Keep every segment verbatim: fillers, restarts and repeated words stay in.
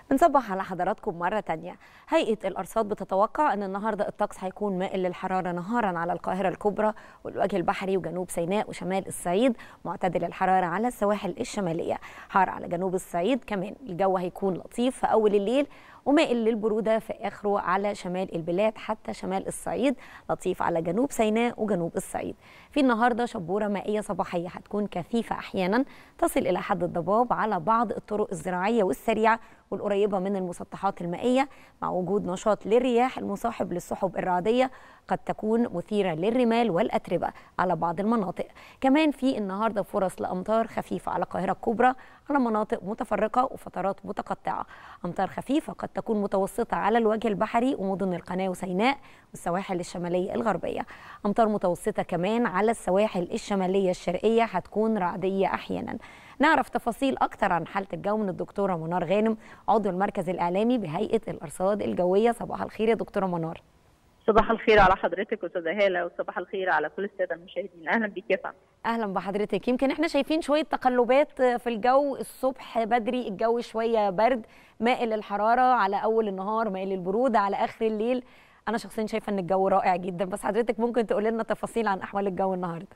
بنصبح على حضراتكم مرة تانية. هيئة الأرصاد بتتوقع أن النهاردة الطقس هيكون مائل للحرارة نهارا على القاهرة الكبرى والوجه البحري وجنوب سيناء وشمال الصعيد، معتدل الحرارة على السواحل الشمالية، حار على جنوب الصعيد. كمان الجو هيكون لطيف في أول الليل ومائل للبرودة في آخره على شمال البلاد حتى شمال الصعيد، لطيف على جنوب سيناء وجنوب الصعيد. في النهارده شبورة مائية صباحية هتكون كثيفة أحيانا تصل إلى حد الضباب على بعض الطرق الزراعية والسريعة والقريبة من المسطحات المائية، مع وجود نشاط للرياح المصاحب للسحب الرعدية قد تكون مثيرة للرمال والأتربة على بعض المناطق. كمان في النهارده فرص لأمطار خفيفة على القاهرة الكبرى على مناطق متفرقة وفترات متقطعة. أمطار خفيفة قد تكون متوسطة على الوجه البحري ومدن القناة وسيناء والسواحل الشمالية الغربية. أمطار متوسطة كمان على السواحل الشمالية الشرقية هتكون رعدية أحيانا. نعرف تفاصيل أكتر عن حالة الجو من الدكتورة منار غانم، عضو المركز الإعلامي بهيئة الأرصاد الجوية. صباح الخير يا دكتورة منار. صباح الخير على حضرتك استاذه هاله، وصباح الخير على كل الساده المشاهدين. اهلا بيك يا فندم. اهلا بحضرتك. يمكن احنا شايفين شويه تقلبات في الجو، الصبح بدري الجو شويه برد مائل للحراره على اول النهار، مائل للبروده على اخر الليل. انا شخصيا شايفه ان الجو رائع جدا، بس حضرتك ممكن تقول لنا تفاصيل عن احوال الجو النهارده؟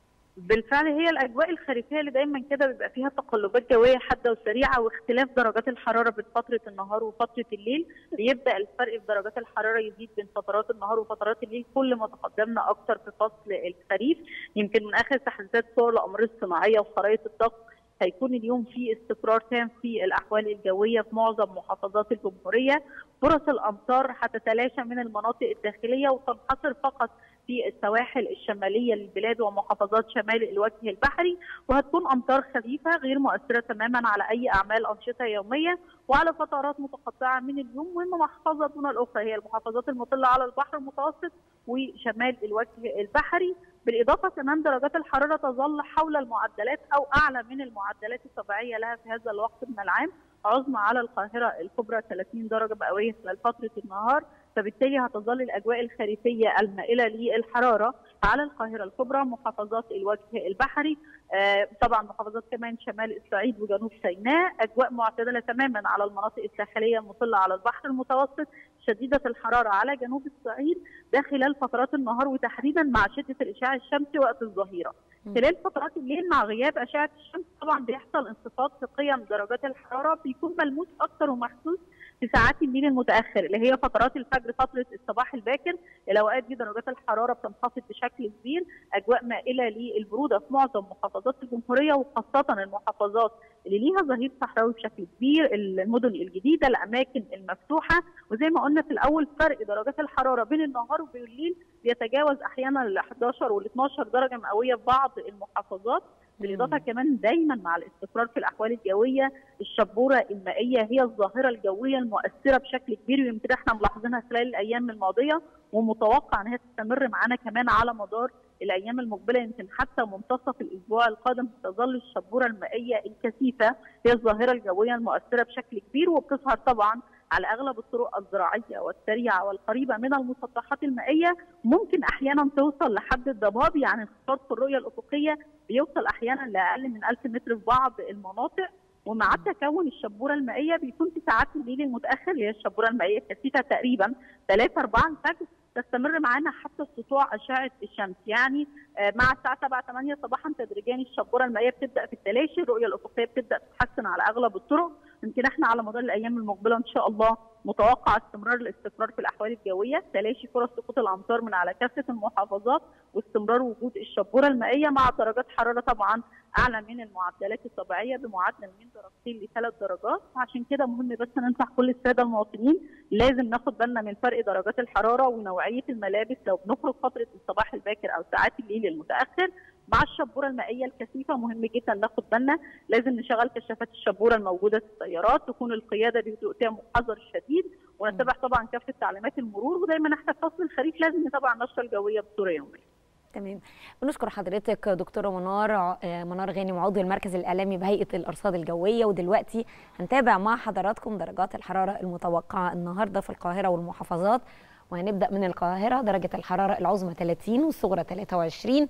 بالفعل هي الاجواء الخريفيه اللي دايما كده بيبقى فيها تقلبات جويه حاده وسريعه واختلاف درجات الحراره بين فتره النهار وفتره الليل. بيبدا الفرق في درجات الحراره يزيد بين فترات النهار وفترات الليل كل ما تقدمنا اكثر في فصل الخريف. يمكن من اخر تحديثات صور الاقمار الصناعيه وخرائط الطقس هيكون اليوم في استقرار تام في الاحوال الجويه في معظم محافظات الجمهوريه. فرص الامطار هتتلاشى من المناطق الداخليه وتنحصر فقط في السواحل الشماليه للبلاد ومحافظات شمال الوجه البحري، وهتكون امطار خفيفه غير مؤثره تماما على اي اعمال انشطه يوميه وعلى فترات متقطعه من اليوم. وإما محافظه دون الاخرى هي المحافظات المطله على البحر المتوسط وشمال الوجه البحري. بالاضافه كمان درجات الحراره تظل حول المعدلات او اعلى من المعدلات الطبيعيه لها في هذا الوقت من العام. عظمى على القاهره الكبرى ثلاثين درجه مئويه خلال فتره النهار، فبالتالي هتظل الاجواء الخريفيه المائله للحراره على القاهره الكبرى، محافظات الوجه البحري، آه طبعا محافظات كمان شمال الصعيد وجنوب سيناء. اجواء معتدله تماما على المناطق الساحليه المطله على البحر المتوسط، شديده الحراره على جنوب الصعيد ده خلال فترات النهار وتحديدا مع شده الاشعاع الشمسي وقت الظهيره. خلال فترات الليل مع غياب اشعه الشمس طبعا بيحصل انخفاض في قيم درجات الحراره، بيكون ملموس اكثر ومحسوس في ساعات الليل المتاخر اللي هي فترات الفجر، فتره الصباح الباكر. الاوقات دي درجات الحراره بتنخفض بشكل كبير، اجواء مائله للبروده في معظم محافظات الجمهوريه وخاصه المحافظات اللي ليها ظهير صحراوي بشكل كبير، المدن الجديده، الاماكن المفتوحه. وزي ما قلنا في الاول فرق درجات الحراره بين النهار وبين الليل بيتجاوز احيانا ال احداشر وال اتناشر درجه مئويه في بعض المحافظات. بالاضافه كمان دايما مع الاستقرار في الاحوال الجويه الشبوره المائيه هي الظاهره الجويه المؤثره بشكل كبير، ويمكن احنا ملاحظينها خلال الايام الماضيه ومتوقع انها تستمر معانا كمان على مدار الايام المقبله. يمكن حتى منتصف الاسبوع القادم تظل الشبوره المائيه الكثيفه هي الظاهره الجويه المؤثره بشكل كبير، وبتظهر طبعا على اغلب الطرق الزراعيه والسريعه والقريبه من المسطحات المائيه. ممكن احيانا توصل لحد الضباب، يعني انخفاض في الرؤيه الافقيه بيوصل احيانا لاقل من ألف متر في بعض المناطق. ومع تكون الشبوره المائيه بيكون في ساعات الليل المتاخر اللي هي الشبوره المائيه الكثيفه تقريبا ثلاثة أربعة الفجر تستمر معانا حتى سطوع اشعه الشمس، يعني مع الساعه سبعة ثمانية صباحا تدريجيا الشبوره المائيه بتبدا في التلاشي، الرؤيه الافقيه بتبدا تتحسن على اغلب الطرق. يمكن احنا على مدار الايام المقبله ان شاء الله متوقع استمرار الاستقرار في الاحوال الجويه، تلاشي فرص سقوط الامطار من على كافه المحافظات، واستمرار وجود الشبوره المائيه مع درجات حراره طبعا اعلى من المعدلات الطبيعيه بمعدل من درجتين لثلاث درجات. عشان كده مهم بس ننصح كل الساده المواطنين لازم ناخد بالنا من فرق درجات الحراره ونوعيه الملابس لو بنخرج فتره الصباح الباكر او ساعات الليل المتاخر. مع الشبوره المائيه الكثيفه مهم جدا ناخد بالنا، لازم نشغل كشافات الشبوره الموجوده في السيارات، تكون القياده بهدوء تام وحذر شديد، ونتبع طبعا كافه تعليمات المرور. ودايما احنا في فصل الخريف لازم نتابع النشره الجويه بصوره يوميه. تمام. بنشكر حضرتك دكتوره منار منار غانم، عضو المركز الاعلامي بهيئه الارصاد الجويه. ودلوقتي هنتابع مع حضراتكم درجات الحراره المتوقعه النهارده في القاهره والمحافظات. وهنبدا من القاهره، درجه الحراره العظمى ثلاثين والصغرى ثلاثة وعشرين،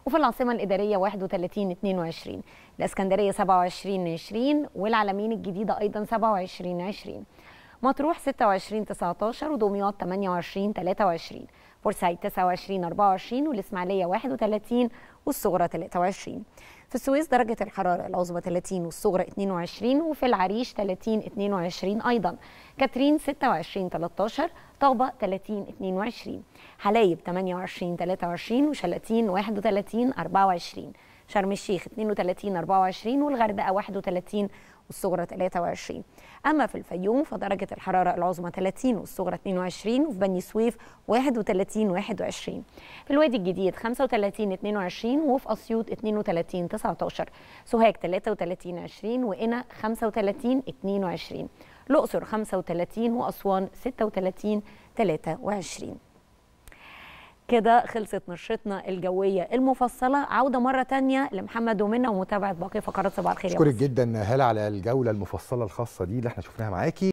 وفي العاصمة الإدارية واحد وثلاثين اتنين وعشرين، الإسكندرية سبعة وعشرين عشرين، والعلمين الجديدة أيضا سبعة وعشرين عشرين، مطروح ستة وعشرين تسعتاشر، ودمياط ثمانية وعشرين تلاتة وعشرين، بورسعيد تسعة وعشرين أربعة وعشرين، والإسماعيلية واحد وثلاثين والصغرى تلاتة وعشرين. في السويس درجة الحرارة العظمى ثلاثين والصغرى اتنين وعشرين، وفي العريش ثلاثين اتنين وعشرين أيضا، كاترين ستة وعشرين تلتاشر، طابة ثلاثين اتنين وعشرين، حلايب ثمانية وعشرين تلاتة وعشرين، وشلاتين واحد وثلاثين أربعة وعشرين، شرم الشيخ اتنين وثلاثين أربعة وعشرين، والغردقة واحد وثلاثين والصغرى تلاتة وعشرين. أما في الفيوم فدرجة الحرارة العظمى ثلاثين والصغرى اتنين وعشرين، وفي بني سويف واحد وثلاثين واحد وعشرين، في الوادي الجديد خمسة وثلاثين اتنين وعشرين، وفي أسيوط اتنين وثلاثين تسعتاشر، سوهاج تلاتة وثلاثين عشرين، وقنا خمسة وثلاثين اتنين وعشرين، الأقصر خمسة وثلاثين، وأسوان ستة وثلاثين تلاتة وعشرين. كده خلصت نشرتنا الجوية المفصلة. عودة مرة تانية لمحمد ومنى ومتابعة باقي فقرات صباح الخير. أشكرك جدا هالة على الجولة المفصلة الخاصة دي اللي احنا شفناها معاكي.